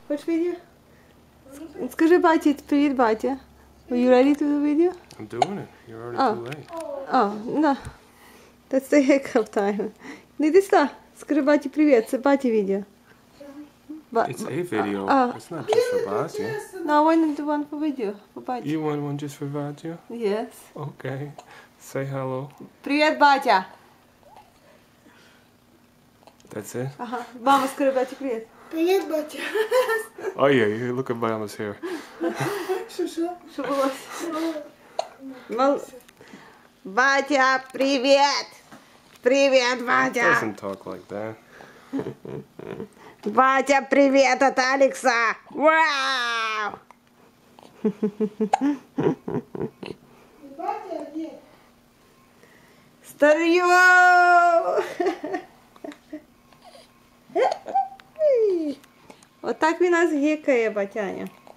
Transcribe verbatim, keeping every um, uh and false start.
Хочеш відео? Скажи баті, привіт, батя. Are you ready to do video? I'm doing it. You're already Oh. too late. Oh, no. That's the hiccup time. Не йди сюди. Скажи баті привіт, це баті відео. Ба- It's a video. Oh. It's not just for Batya. No, I want to do one for video. For баті. You want one just for Batya? Yes. Okay. Say hello. Привіт, батя. That's it? Ага. Мама, скажи баті привіт. Привет, батя. Oh yeah, you look at Mama's hair. Шо-шо? Що було? Мал... Батя, привіт. Привіт, батя. Doesn't talk like that. Батя, привет от Алекса! Вау! Батя, нет. Старье! Отак він нас гікає, батяня.